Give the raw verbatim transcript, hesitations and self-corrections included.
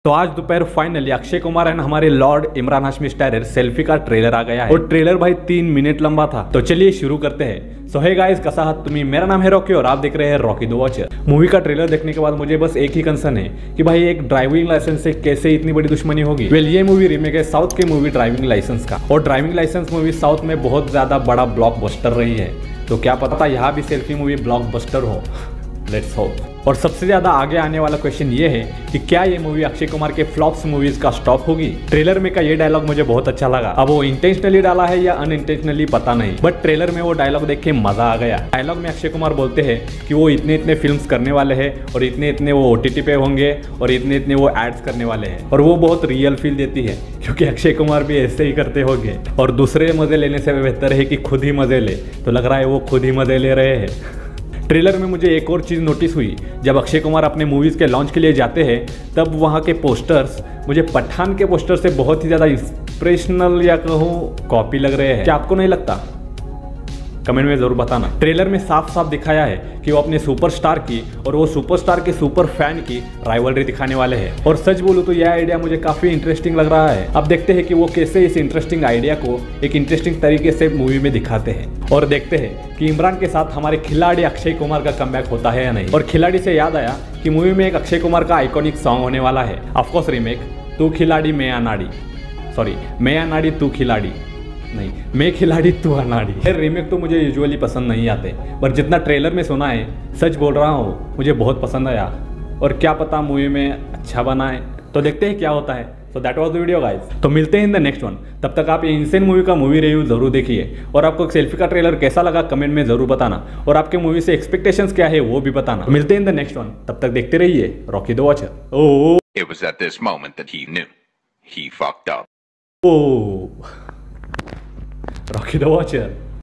तो आज दोपहर फाइनली अक्षय कुमार एंड हमारे lord Imran Hashmi starrer selfie का ट्रेलर आ गया है और ट्रेलर भाई तीन मिनट लंबा था। तो चलिए शुरू करते हैं। सो हे गाइस, कसा हाथ तुम्ही, मेरा नाम है रॉकी और आप देख रहे हैं रॉकी द वॉचर। मूवी का ट्रेलर देखने के बाद मुझे बस एक ही कंसर्न है कि भाई एक ड्राइविंग लाइसेंस से कैसे इतनी बड़ी दुश्मनी होगी। वेल ये मूवी रीमेक है साउथ की मूवी ड्राइविंग लाइसेंस का, और ड्राइविंग लाइसेंस मूवी साउथ में बहुत ज्यादा बड़ा ब्लॉकबस्टर रही है। तो क्या पता था यहाँ भी सेल्फी मूवी ब्लॉकबस्टर हो। Let's hope. और सबसे ज्यादा आगे आने वाला क्वेश्चन ये है कि क्या ये मूवी अक्षय कुमार के फ्लॉप्स मूवीज का स्टॉप होगी। ट्रेलर में का ये डायलॉग मुझे बहुत अच्छा लगा। अब वो इंटेंशनली डाला है या अनइंटेंशनली पता नहीं, बट ट्रेलर में वो डायलॉग देख के मजा आ गया। डायलॉग में अक्षय कुमार बोलते हैं कि वो इतने इतने फिल्म्स करने वाले हैं और इतने इतने वो ओटीटी पे होंगे और इतने इतने वो एड्स करने वाले हैं, और वो बहुत रियल फील देती है क्योंकि अक्षय कुमार भी ऐसे ही करते होंगे। और दूसरे मजे लेने से बेहतर है कि खुद ही मजे ले, तो लग रहा है वो खुद ही मजे ले रहे हैं। ट्रेलर में मुझे एक और चीज़ नोटिस हुई, जब अक्षय कुमार अपने मूवीज़ के लॉन्च के लिए जाते हैं तब वहाँ के पोस्टर्स मुझे पठान के पोस्टर से बहुत ही ज़्यादा इंस्पिरेशनल या कहूँ कॉपी लग रहे हैं। क्या आपको नहीं लगता? कमेंट में जरूर बताना। ट्रेलर में साफ साफ दिखाया है कि वो अपने सुपरस्टार की और वो सुपरस्टार के सुपर फैन की राइवलरी दिखाने वाले हैं। और सच बोलूं तो यह आइडिया मुझे काफी इंटरेस्टिंग लग रहा है। अब देखते हैं कि वो कैसे इस इंटरेस्टिंग आइडिया को एक इंटरेस्टिंग तरीके से मूवी में दिखाते हैं, और देखते हैं कि इमरान के साथ हमारे खिलाड़ी अक्षय कुमार का कमबैक होता है या नहीं। और खिलाड़ी से याद आया कि मूवी में एक अक्षय कुमार का आइकॉनिक सॉन्ग होने वाला है, ऑफकोर्स रीमेक, तू खिलाड़ी मैं अनाड़ी, सॉरी मैं अनाड़ी तू खिलाड़ी नहीं, मैं खिलाड़ी तू अनाड़ी। खैर रीमेक तो मुझे यूजुअली पसंद नहीं आते, पर जितना ट्रेलर में सुना है, सच बोल रहा हूँ, मुझे बहुत पसंद आया। और क्या पता मूवी में अच्छा बना है, तो देखते हैं क्या होता है। So that was the video guys. तो मिलते हैं इन द नेक्स्ट वन। तब तक आप ये इंसेन मूवी का मूवी रिव्यू जरूर देखिए, और आपको सेल्फी का ट्रेलर कैसा लगा कमेंट में जरूर बताना, और आपके मूवी से एक्सपेक्टेशंस क्या है वो भी बताना। मिलते हैं इन द नेक्स्ट वन, तब तक देखते रहिए Rocky the Watcher. Oh It was at this moment that he knew he fucked up. Oh Rocky the Watcher.